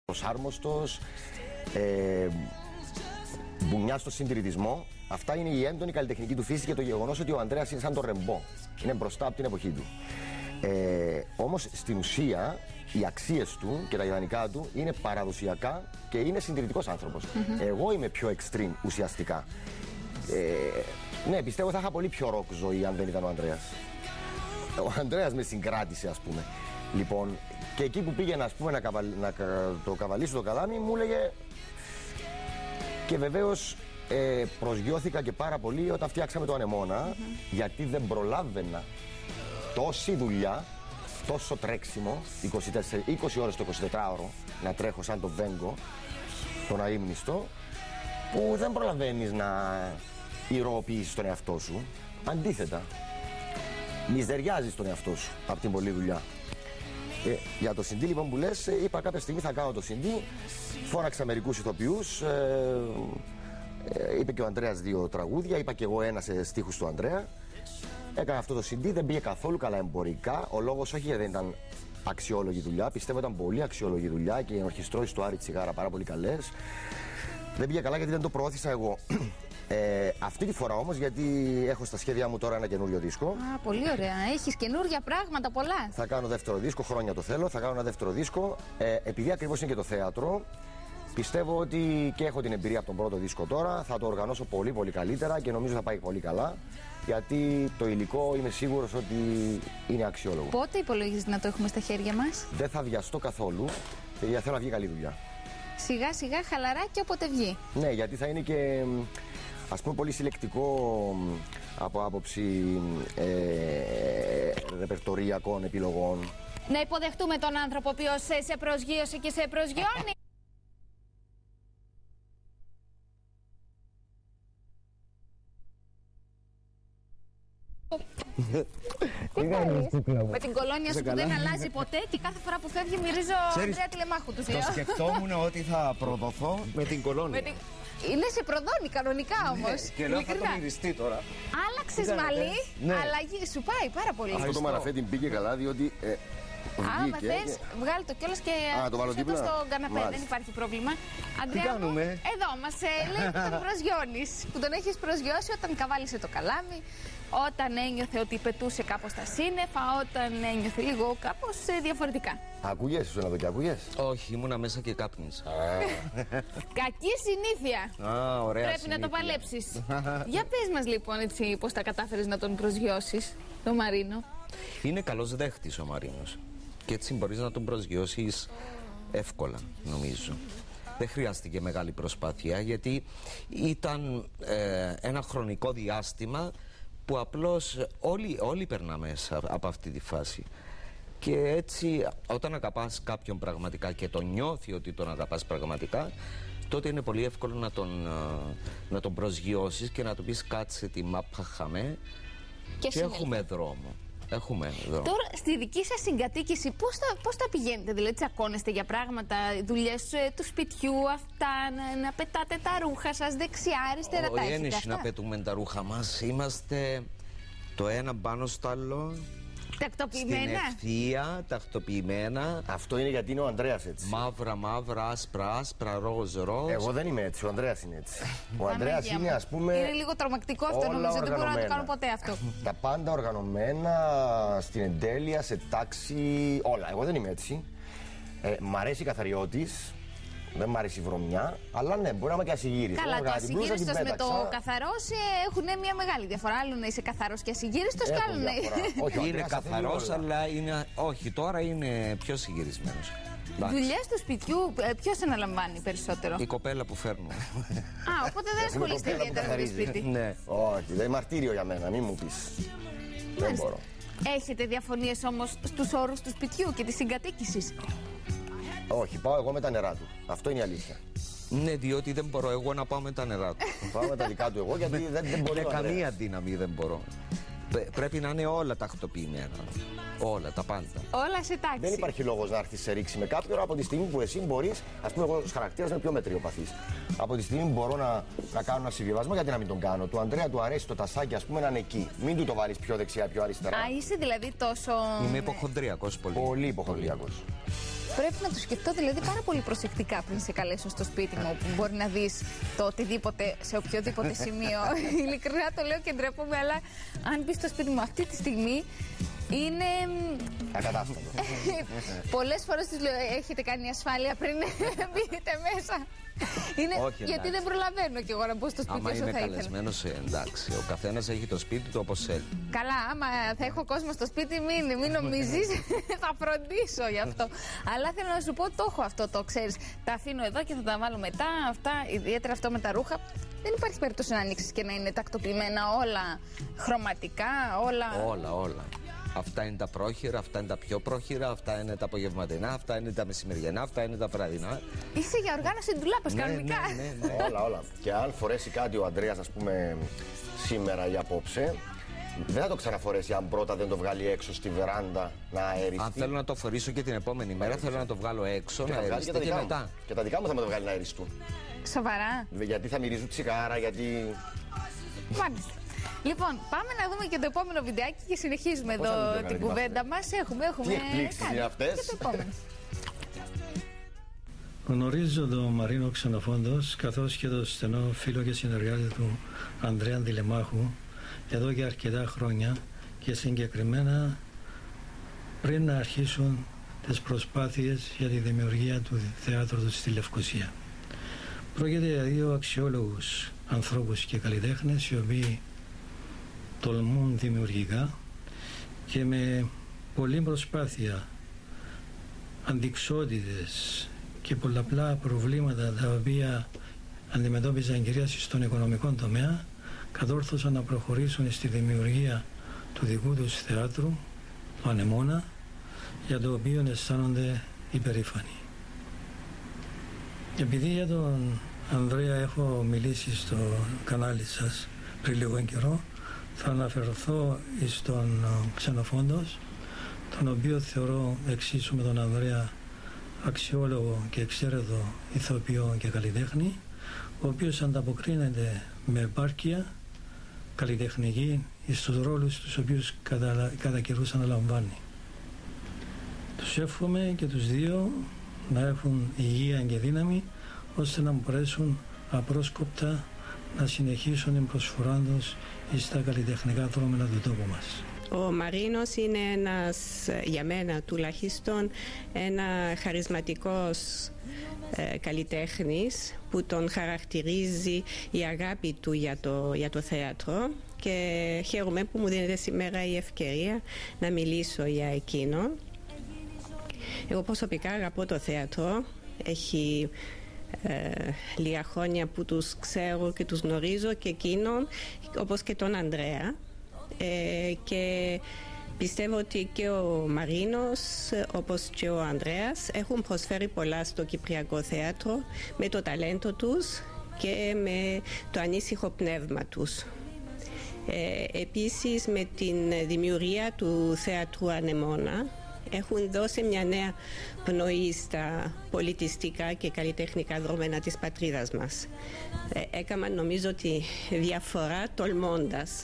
προσάρμοστος, μπουνιά στο συντηρητισμό. Αυτά είναι η έντονη καλλιτεχνική του φύση και το γεγονός ότι ο Ανδρέας είναι σαν τον Ρεμπό. Είναι μπροστά από την εποχή του. Όμως στην ουσία οι αξίες του και τα ιδανικά του είναι παραδοσιακά και είναι συντηρητικός άνθρωπος. Εγώ είμαι πιο extreme ουσιαστικά. Ναι, πιστεύω θα είχα πολύ πιο ροκ ζωή αν δεν ήταν ο Ανδρέας. Ο Ανδρέας με συγκράτησε, ας πούμε. Λοιπόν, και εκεί που πήγαινα, ας πούμε, να το καβαλήσω το καλάμι, μου έλεγε. Και βεβαίως προσγειώθηκα και πάρα πολύ όταν φτιάξαμε το Ανεμόνα, γιατί δεν προλάβαινα τόση δουλειά, τόσο τρέξιμο, 20 ώρες το 24ωρο, να τρέχω σαν το Βέγκο, τον αείμνηστο, που δεν προλαβαίνεις να ηρωοποιήσεις τον εαυτό σου. Αντίθετα, μιζεριάζεις τον εαυτό σου από την πολλή δουλειά. Για το CD λοιπόν που λες, είπα κάποια στιγμή θα κάνω το CD, φώναξα μερικούς ηθοποιούς, είπε και ο Ανδρέας 2 τραγούδια, είπα και εγώ ένα σε στίχους του Ανδρέα. Έκανα αυτό το CD, δεν πήγε καθόλου καλά εμπορικά. Ο λόγος όχι γιατί δεν ήταν αξιόλογη δουλειά, πιστεύω ήταν πολύ αξιόλογη δουλειά και οι ενορχιστρώσεις του Άρη Τσιγάρα πάρα πολύ καλές. Δεν πήγε καλά γιατί δεν το προώθησα εγώ. Αυτή τη φορά όμως, γιατί έχω στα σχέδιά μου τώρα ένα καινούριο δίσκο. Α, πολύ ωραία. Έχεις καινούργια πράγματα πολλά. Θα κάνω δεύτερο δίσκο, χρόνια το θέλω. Θα κάνω ένα δεύτερο δίσκο. Επειδή ακριβώς είναι και το θέατρο, πιστεύω ότι και έχω την εμπειρία από τον πρώτο δίσκο τώρα. Θα το οργανώσω πολύ πολύ καλύτερα και νομίζω θα πάει πολύ καλά. Γιατί το υλικό είμαι σίγουρος ότι είναι αξιόλογο. Πότε υπολογίζεις να το έχουμε στα χέρια μας? Δεν θα βιαστώ καθόλου. Γιατί θέλω να βγει καλή δουλειά. Σιγά σιγά, χαλαρά και όποτε βγει. Ναι, γιατί θα είναι και, ας πούμε, πολύ συλλεκτικό από άποψη ρεπερτοριακών επιλογών. Να υποδεχτούμε τον άνθρωπο ο οποίος σε προσγείωσε και σε προσγειώνει. Με την κολόνια σου που δεν αλλάζει ποτέ και κάθε φορά που φεύγει μυρίζω Ανδρέα Τηλεμάχου, τους λέω. Το σκεφτόμουν ότι θα προδοθώ με την κολόνια. Είναι σε προδώνει κανονικά όμως. Και λέω θα το μυριστεί τώρα. Άλλαξες μαλλί, αλλαγή σου πάει πάρα πολύ. Αυτό το μαραφέ πήγε καλά διότι άμα θες, βγάλει το κιόλας και το στο καναπέ, δεν υπάρχει πρόβλημα. Αντρέα, εδώ μας λέει που τον προσγειώνεις. Που τον έχεις προσγειώσει όταν καβάλισε το καλάμι, όταν ένιωθε ότι πετούσε κάπως τα σύννεφα, όταν ένιωθε λίγο κάπως διαφορετικά. Ακούγες, ήσουν εδώ και ακούγες? Όχι, ήμουνα μέσα και κάπνισα. Κακή συνήθεια. Ωραία. Πρέπει συνήθεια. να το παλέψεις. Για πες μας λοιπόν έτσι πώς τα κατάφερες να τον προσγειώσεις, τον Μαρίνο. Είναι καλός δέχτης ο Μαρίνος. Και έτσι μπορείς να τον προσγειώσεις εύκολα, νομίζω. Δεν χρειάστηκε μεγάλη προσπάθεια γιατί ήταν ένα χρονικό διάστημα που απλώς όλοι περνάμε μέσα από αυτή τη φάση. Και έτσι όταν αγαπάς κάποιον πραγματικά και τον νιώθει ότι τον αγαπάς πραγματικά, τότε είναι πολύ εύκολο να τον προσγειώσεις και να του πεις κάτσε τη μάπα χαμέ και έχουμε δρόμο. Τώρα, στη δική σας συγκατοίκηση, πώς τα πηγαίνετε, δηλαδή τσακώνεστε για πράγματα, δουλειές του σπιτιού, αυτά, να πετάτε τα ρούχα σας δεξιά, αριστερά, τα έχετε αυτά? Όχι, να πετούμε τα ρούχα μας, είμαστε το ένα πάνω στο άλλο. Τακτοποιημένα. Στην ευθεία, τακτοποιημένα. Αυτό είναι γιατί είναι ο Ανδρέας έτσι. Μαύρα, μαύρα, άσπρα, άσπρα, ροζ, ροζ. Εγώ δεν είμαι έτσι, ο Ανδρέας είναι έτσι. Ο Ανδρέας είναι, ας πούμε. Είναι λίγο τρομακτικό αυτό, νομίζω. Δεν μπορώ να το κάνω ποτέ αυτό. Τα πάντα οργανωμένα, στην εντέλεια, σε τάξη, όλα. Εγώ δεν είμαι έτσι. Μ' αρέσει η καθαριότης. Δεν μ' αρέσει η βρωμιά, αλλά ναι, μπορεί να είμαι και ασυγύριστος. Καλά, το ασυγύριστος με το καθαρός έχουν μια μεγάλη διαφορά. Άλλο να είσαι καθαρός και ασυγύριστος, και άλλο να όχι, είναι καθαρός, αλλά είναι. Όχι, τώρα είναι πιο συγυρισμένος. Δουλειές του σπιτιού, ποιος αναλαμβάνει περισσότερο? Η κοπέλα που φέρνω. Οπότε δεν ασχολείστε ιδιαίτερα με το σπίτι. Ναι. Όχι, δεν είναι μαρτύριο για μένα, μην μου πεις. Δεν μπορώ. Έχετε διαφωνίες όμως στους όρους του σπιτιού και της συγκατοίκησης? Όχι, πάω εγώ με τα νερά του. Αυτό είναι η αλήθεια. Ναι, διότι δεν μπορώ εγώ να πάω με τα νερά του. Πάω με τα δικά του εγώ, γιατί δεν μπορώ. Με καμία δύναμη δεν μπορώ. Πρέπει να είναι όλα τακτοποιημένα. Όλα, τα πάντα. Όλα σε τάξη. Δεν υπάρχει λόγος να έρθεις σε ρήξη με κάποιον από τη στιγμή που εσύ μπορείς. Ας πούμε, εγώ ως χαρακτήρας είμαι πιο μετριοπαθής. Από τη στιγμή που μπορώ να κάνω ένα συμβιβασμό, γιατί να μην τον κάνω. Του Ανδρέα του αρέσει το τασάκι, ας πούμε, να είναι εκεί. Μην του το βάλεις πιο δεξιά, πιο αριστερά. Είσαι δηλαδή τόσο. Είμαι υποχοντριακός πολύ. Πολύ υποχοντριακός. πρέπει να το σκεφτώ δηλαδή πάρα πολύ προσεκτικά πριν σε καλέσω στο σπίτι μου, που μπορεί να δεις το οτιδήποτε σε οποιοδήποτε σημείο. Ειλικρινά το λέω και ντρέπομαι, αλλά αν μπει στο σπίτι μου αυτή τη στιγμή είναι ακατάστατο. Πολλές φορές τους λέω, έχετε κάνει ασφάλεια πριν μπείτε μέσα. Είναι όχι, γιατί δεν προλαβαίνω κι εγώ να μπω στο σπίτι όσο θα ήθελα. Άμα είναι καλεσμένος, εντάξει. Ο καθένας έχει το σπίτι του όπως θέλει. Καλά, άμα θα έχω κόσμο στο σπίτι, μην νομίζεις. Θα φροντίσω γι' αυτό. Αλλά θέλω να σου πω, το έχω αυτό, το ξέρεις. Τα αφήνω εδώ και θα τα βάλω μετά. Αυτά, ιδιαίτερα αυτό με τα ρούχα. Δεν υπάρχει περίπτωση να ανοίξεις και να είναι τακτοποιημένα όλα χρωματικά, όλα. Αυτά είναι τα πρόχειρα, αυτά είναι τα πιο πρόχειρα, αυτά είναι τα απογευματινά, αυτά είναι τα μεσημεριανά, αυτά είναι τα βραδινά. Είσαι για οργάνωση ντουλάπες κανονικά. Ναι. Όλα. Και αν φορέσει κάτι ο Ανδρέας, ας πούμε, σήμερα ή απόψε, δεν θα το ξαναφορέσει αν πρώτα δεν το βγάλει έξω στη βεράντα να αεριστεί. Αν θέλω να το φορήσω και την επόμενη μέρα, θέλω να το βγάλω έξω, να αεριστεί και μετά. Και τα δικά μου θα με το βγάλει να αεριστούν. Σοβαρά. Γιατί θα μυρίζουν τσιγάρα, γιατί. Μάλιστα. Λοιπόν, πάμε να δούμε και το επόμενο βιντεάκι και συνεχίζουμε εδώ την κουβέντα μας. Έχουμε τι εκπλήξεις είναι αυτές. Και το επόμενο. Γνωρίζω τον Μαρίνο Ξενοφόντος, καθώς και τον στενό φίλο και συνεργάτη του Ανδρέα Τηλεμάχου εδώ και αρκετά χρόνια, και συγκεκριμένα πριν να αρχίσουν τις προσπάθειες για τη δημιουργία του θεάτρου του στη Λευκοσία. Πρόκειται για δύο αξιόλογους ανθρώπους και καλλιτέχνες, οι οποίοι τολμούν δημιουργικά και με πολλή προσπάθεια, αντιξότητες και πολλαπλά προβλήματα τα οποία αντιμετώπιζαν κυρίως στον οικονομικό τομέα, κατόρθωσαν να προχωρήσουν στη δημιουργία του δικού τους θεάτρου, το Ανεμόνα, για το οποίο αισθάνονται υπερήφανοι. Επειδή για τον Ανδρέα έχω μιλήσει στο κανάλι σας πριν λίγο καιρό, θα αναφερθώ στον Ξενοφόντος, τον οποίο θεωρώ εξίσου με τον Ανδρέα αξιόλογο και εξαίρετο ηθοποιό και καλλιτέχνη, ο οποίος ανταποκρίνεται με επάρκεια καλλιτεχνική στους ρόλους τους οποίους κατά καιρούς αναλαμβάνει. Τους εύχομαι και τους δύο να έχουν υγεία και δύναμη, ώστε να μπορέσουν απρόσκοπτα να συνεχίσουν την προσφορά τους στα καλλιτεχνικά δρόμενα του τόπου μας. Ο Μαρίνος είναι ένας, για μένα τουλάχιστον, ένα χαρισματικός καλλιτέχνης που τον χαρακτηρίζει η αγάπη του για το θέατρο, και χαίρομαι που μου δίνεται σήμερα η ευκαιρία να μιλήσω για εκείνο. Εγώ προσωπικά αγαπώ το θέατρο. Έχει λίγα χρόνια που τους ξέρω και τους γνωρίζω, και εκείνον όπως και τον Ανδρέα, και πιστεύω ότι και ο Μαρίνος όπως και ο Ανδρέας έχουν προσφέρει πολλά στο κυπριακό θέατρο με το ταλέντο τους και με το ανήσυχο πνεύμα τους. Επίσης, με την δημιουργία του θέατρου Ανεμόνα έχουν δώσει μια νέα πνοή στα πολιτιστικά και καλλιτεχνικά δρόμενα της πατρίδας μας. Έκαναν νομίζω τη διαφορά τολμώντας.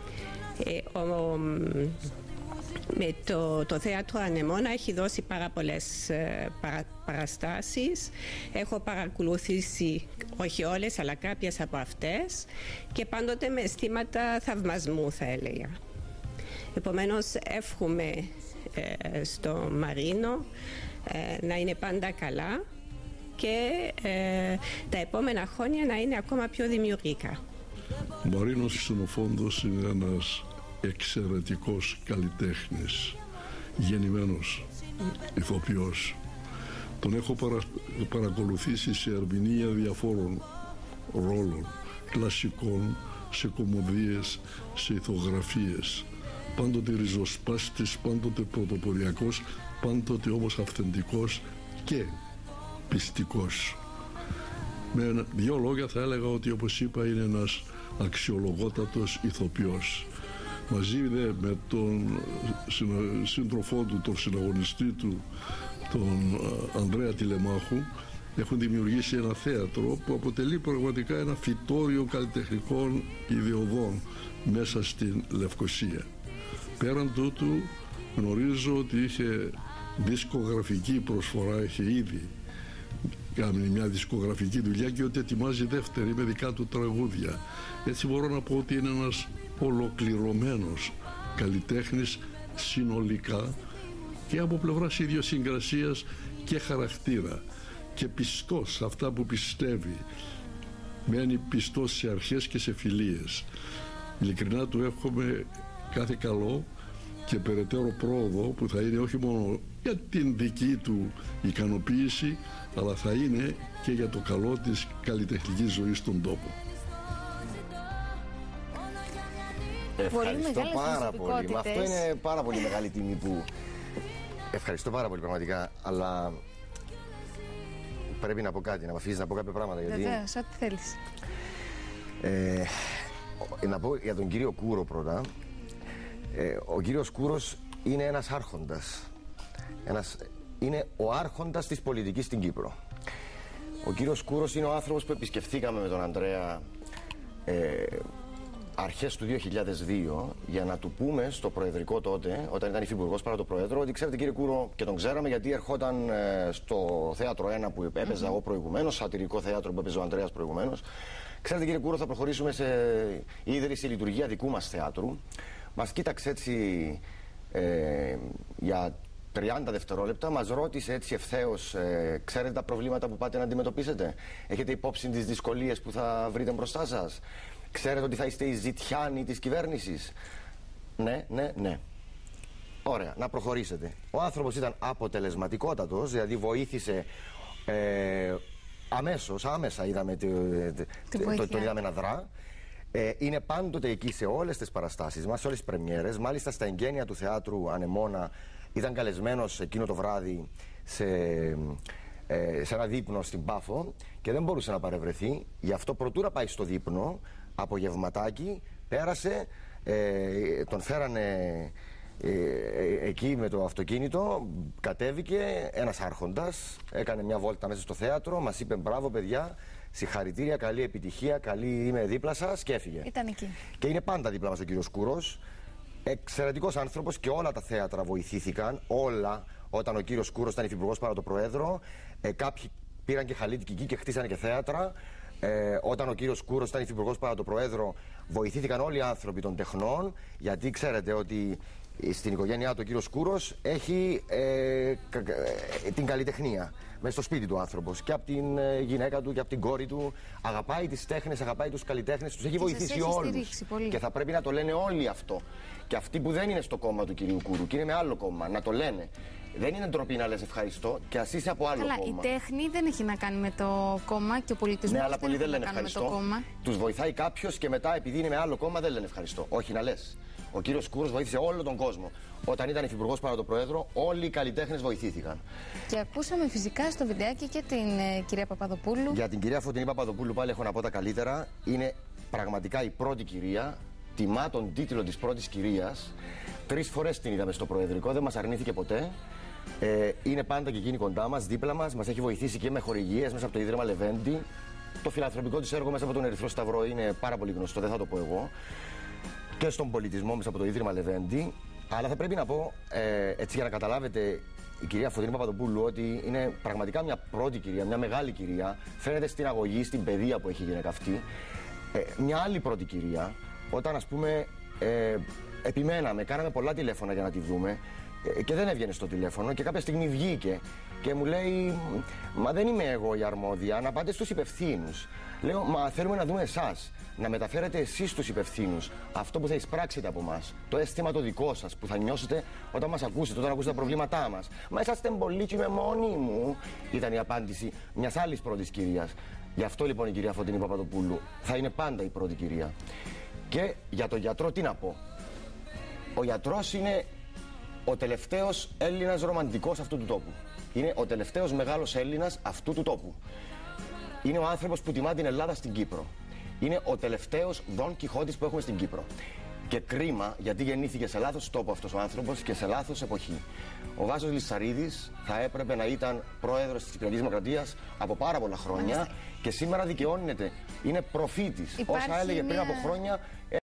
Με το θέατρο Ανεμόνα έχει δώσει πάρα πολλές παραστάσεις. Έχω παρακολουθήσει όχι όλες αλλά κάποιες από αυτές, και πάντοτε με αισθήματα θαυμασμού, θα έλεγα. Επομένως εύχομαι στο Μαρίνο να είναι πάντα καλά και τα επόμενα χρόνια να είναι ακόμα πιο δημιουργικά. Ο Μαρίνος Ξενοφόντος είναι ένας εξαιρετικός καλλιτέχνης, γεννημένος ηθοποιός. Τον έχω παρακολουθήσει σε ερμηνεία διαφόρων ρόλων, κλασικών, σε κομμωδίες, σε ηθογραφίες. Πάντοτε ριζοσπάστης, πάντοτε πρωτοποριακός, πάντοτε όμως αυθεντικός και πιστικός. Με δύο λόγια θα έλεγα ότι, όπως είπα, είναι ένας αξιολογότατος ηθοποιός. Μαζί με τον σύντροφό του, τον συναγωνιστή του, τον Ανδρέα Τηλεμάχου, έχουν δημιουργήσει ένα θέατρο που αποτελεί πραγματικά ένα φυτόριο καλλιτεχνικών ιδεωδών μέσα στην Λευκοσία. Πέραν τούτου, γνωρίζω ότι είχε δισκογραφική προσφορά, έχει ήδη κάνει μια δισκογραφική δουλειά και ότι ετοιμάζει δεύτερη με δικά του τραγούδια. Έτσι μπορώ να πω ότι είναι ένας ολοκληρωμένος καλλιτέχνης συνολικά και από πλευράς ιδιοσυγκρασίας και χαρακτήρα και πιστός σε αυτά που πιστεύει. Μένει πιστός σε αρχές και σε φιλίες. Ειλικρινά του εύχομαι κάθε καλό και περαιτέρω πρόοδο που θα είναι όχι μόνο για την δική του ικανοποίηση, αλλά θα είναι και για το καλό της καλλιτεχνικής ζωής στον τόπο. Ευχαριστώ πάρα πολύ. Μα αυτό είναι πάρα πολύ μεγάλη τιμή που... Ευχαριστώ πάρα πολύ πραγματικά, αλλά πρέπει να πω κάτι, να με αφήσεις να πω κάποια πράγματα. Βεβαίως, ό,τι θέλεις. Να πω για τον κύριο Κούρο πρώτα. Ο κύριος Κούρος είναι ένας άρχοντας. Είναι ο άρχοντας της πολιτικής στην Κύπρο. Ο κύριος Κούρος είναι ο άνθρωπος που επισκεφθήκαμε με τον Ανδρέα αρχές του 2002 για να του πούμε στο προεδρικό τότε, όταν ήταν υφυπουργός παρά το πρόεδρο, ότι ξέρετε κύριε Κούρο, και τον ξέραμε γιατί ερχόταν στο θέατρο 1 που έπαιζα εγώ προηγουμένως, σατυρικό θέατρο που έπαιζε ο Ανδρέας προηγουμένως. Ξέρετε κύριε Κούρο, θα προχωρήσουμε σε ίδρυση λειτουργία δικού μας θεάτρου. Μας κοίταξε έτσι για 30 δευτερόλεπτα, μας ρώτησε έτσι ευθέως, ξέρετε τα προβλήματα που πάτε να αντιμετωπίσετε, έχετε υπόψη τις δυσκολίες που θα βρείτε μπροστά σας, ξέρετε ότι θα είστε οι ζητιάνοι της κυβέρνησης. Ναι. Ωραία, να προχωρήσετε. Ο άνθρωπος ήταν αποτελεσματικότατος, δηλαδή βοήθησε άμεσα είδαμε τον είδαμε να δρά. Είναι πάντοτε εκεί σε όλες τις παραστάσεις μας, σε όλες τις πρεμιέρες. Μάλιστα στα εγγένεια του θεάτρου Ανεμόνα ήταν καλεσμένος εκείνο το βράδυ σε ένα δείπνο στην Πάφο και δεν μπορούσε να παρευρεθεί. Γι' αυτό προτού να πάει στο δείπνο, απογευματάκι, πέρασε, τον φέρανε εκεί με το αυτοκίνητο, κατέβηκε ένας άρχοντας, έκανε μια βόλτα μέσα στο θέατρο, μας είπε μπράβο παιδιά, συγχαρητήρια, καλή επιτυχία, καλή είμαι δίπλα σας και έφυγε. Ήταν εκεί. Και είναι πάντα δίπλα μας ο κύριος Κούρος. Εξαιρετικός άνθρωπος και όλα τα θέατρα βοηθήθηκαν, όλα, όταν ο κύριος Κούρος ήταν υφυπουργός παρά το πρόεδρο. Κάποιοι πήραν και χαλίτικη εκεί και χτίσανε και θέατρα. Όταν ο κύριος Κούρος ήταν υφυπουργός παρά το πρόεδρο, βοηθήθηκαν όλοι οι άνθρωποι των τεχνών, γιατί ξέρετε ότι στην οικογένειά του ο κύριος Κούρος έχει την καλλιτεχνία μέσα στο σπίτι του άνθρωπος, και από την γυναίκα του και από την κόρη του. Αγαπάει τις τέχνες, αγαπάει τους καλλιτέχνες, τους έχει βοηθήσει όλους. Και θα πρέπει να το λένε όλοι αυτό. Και αυτοί που δεν είναι στο κόμμα του κυρίου Κούρου και είναι με άλλο κόμμα, να το λένε. Δεν είναι ντροπή να λες ευχαριστώ και ας είσαι από άλλο κόμμα. Η τέχνη δεν έχει να κάνει με το κόμμα και ο πολιτισμός αλλά δεν έχει να κάνει με το κόμμα. Τους βοηθάει κάποιος και μετά επειδή είναι με άλλο κόμμα δεν λένε ευχαριστώ. Όχι να λες. Ο κύριος Κούρος βοήθησε όλο τον κόσμο. Όταν ήταν υφυπουργός παρά το πρόεδρο, όλοι οι καλλιτέχνες βοηθήθηκαν. Και ακούσαμε φυσικά στο βιντεάκι και την κυρία Παπαδοπούλου. Για την κυρία Φωτεινή Παπαδοπούλου πάλι έχω να πω τα καλύτερα. Είναι πραγματικά η πρώτη κυρία. Τιμά τον τίτλο της πρώτης κυρίας. 3 φορές την είδαμε στο προεδρικό, δεν μας αρνήθηκε ποτέ. Είναι πάντα και εκείνη κοντά μας, δίπλα μας. Μας έχει βοηθήσει και με χορηγίες μέσα από το Ίδρυμα Λεβέντη. Το φιλανθρωπικό της έργο μέσα από τον Ερυθρό Σταυρό είναι πάρα πολύ γνωστό, δεν θα το πω εγώ. Και στον πολιτισμό μέσα από το Ίδρυμα Λεβέντη. Αλλά θα πρέπει να πω, έτσι για να καταλάβετε, η κυρία Φωτεινή Παπαδοπούλου, ότι είναι πραγματικά μια πρώτη κυρία, μια μεγάλη κυρία. Φαίνεται στην αγωγή, στην παιδεία που έχει η γυναίκα αυτή. Μια άλλη πρώτη κυρία, όταν ας πούμε επιμέναμε, κάναμε πολλά τηλέφωνα για να τη δούμε και δεν έβγαινε στο τηλέφωνο και κάποια στιγμή βγήκε και μου λέει «Μα δεν είμαι εγώ η αρμόδια, να πάτε στους υπευθύνους». Λέω «Μα θέλουμε να δούμε εσάς, να μεταφέρετε εσείς στους υπευθύνους αυτό που θα εισπράξετε από μας, το αίσθημα το δικό σας που θα νιώσετε όταν μας ακούσετε, όταν ακούσετε τα προβλήματά μας». «Μα είσαστε πολύ και είμαι μόνη μου», ήταν η απάντηση μιας άλλης πρώτης κυρίας. Γι' αυτό λοιπόν η κυρία Φωτεινή Παπαδοπούλου θα είναι πάντα η πρώτη κυρία. Και για τον γιατρό τι να πω. Ο γιατρός είναι ο τελευταίος Έλληνας ρομαντικός αυτού του τόπου. Είναι ο τελευταίος μεγάλος Έλληνας αυτού του τόπου. Είναι ο άνθρωπος που τιμά την Ελλάδα στην Κύπρο. Είναι ο τελευταίος Δον Κιχώτης που έχουμε στην Κύπρο. Και κρίμα γιατί γεννήθηκε σε λάθος τόπο αυτός ο άνθρωπος και σε λάθος εποχή. Ο Βάσος Λυσσαρίδης θα έπρεπε να ήταν πρόεδρος της Κυπριακής Δημοκρατίας από πάρα πολλά χρόνια και σήμερα δικαιώνεται. Είναι προφήτης. Όσα έλεγε πριν από χρόνια.